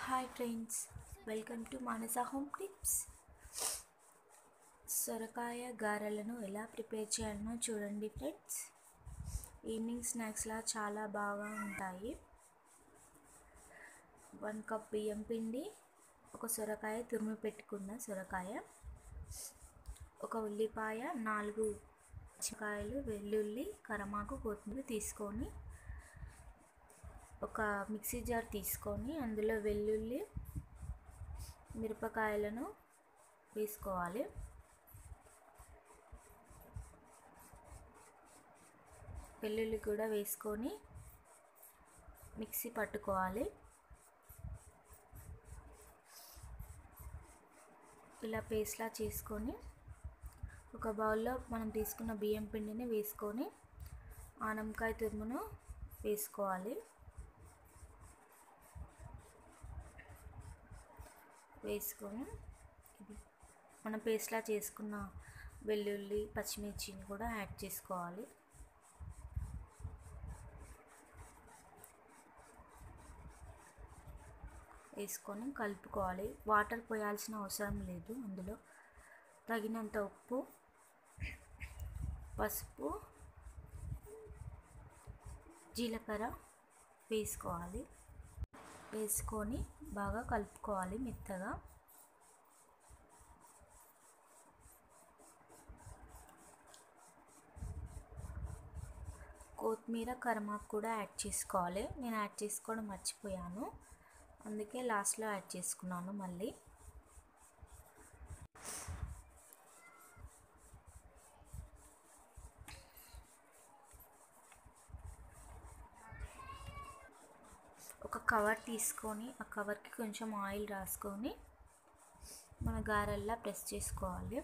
Hi friends, welcome to Manasa home tips. సొరకాయ గారెలను ఎలా ప్రిపేర్ చేయాలనో చూడండి ఫ్రెండ్స్. ఈవినింగ్ స్నాక్స్లా చాలా బాగా ఉంటాయి. 1 కప్ బియ్యం పిండి, ఒక సొరకాయ తురిమి పెట్టుకున్న సొరకాయ, ఒక ఉల్లిపాయ, 4 పచ్చిమిరపకాయలు, వెల్లుల్లి, కరివేపాకు, కొత్తిమీర తీసుకొని ఒక మిక్సీ జార్ తీసుకొని అందులో వెల్లుల్లి, మిరపకాయలను వేసుకోవాలి. వెల్లుల్లి కూడా వేసుకొని మిక్సీ పట్టుకోవాలి. ఇలా పేస్ట్లా చేసుకొని ఒక బౌల్లో మనం తీసుకున్న బియ్యం పిండిని వేసుకొని ఆనపకాయ తురుమును వేసుకోవాలి. వేసుకొని మనం పేస్ట్లా చేసుకున్న వెల్లుల్లి, పచ్చిమిర్చిని కూడా యాడ్ చేసుకోవాలి. వేసుకొని కలుపుకోవాలి. వాటర్ పోయాల్సిన అవసరం లేదు. అందులో తగినంత ఉప్పు, పసుపు, జీలకర్ర వేసుకోవాలి. వేసుకొని బాగా కలుపుకోవాలి మెత్తగా. కొత్తిమీర, కరివేపాకు కూడా యాడ్ చేసుకోవాలి. నేను యాడ్ చేసుకోవడం మర్చిపోయాను, అందుకే లాస్ట్లో యాడ్ చేసుకున్నాను. మళ్ళీ ఒక కవర్ తీసుకొని ఆ కవర్కి కొంచెం ఆయిల్ రాసుకొని మన గారెల్లా ప్రెస్ చేసుకోవాలి.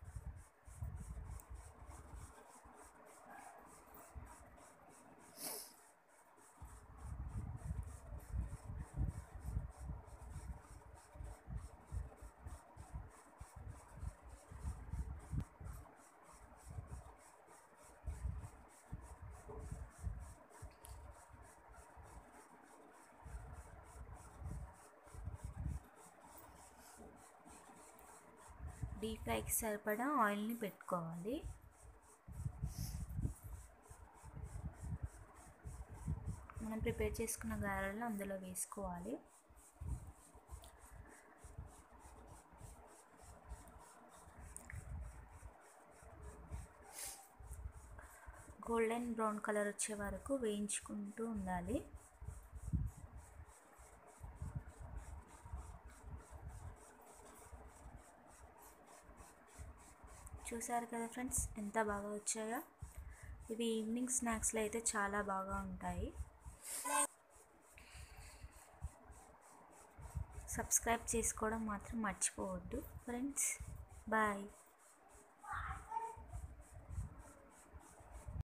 డీప్ ఫ్రైకి సరిపడా ఆయిల్ని పెట్టుకోవాలి. మనం ప్రిపేర్ చేసుకున్న గారెలను అందులో వేసుకోవాలి. గోల్డెన్ బ్రౌన్ కలర్ వచ్చే వరకు వేయించుకుంటూ ఉండాలి. చూసారు కదా ఫ్రెండ్స్, ఎంత బాగా వచ్చాయో. ఇవి ఈవినింగ్ స్నాక్స్లో అయితే చాలా బాగా ఉంటాయి. సబ్స్క్రైబ్ చేసుకోవడం మాత్రం మర్చిపోవద్దు ఫ్రెండ్స్. బాయ్.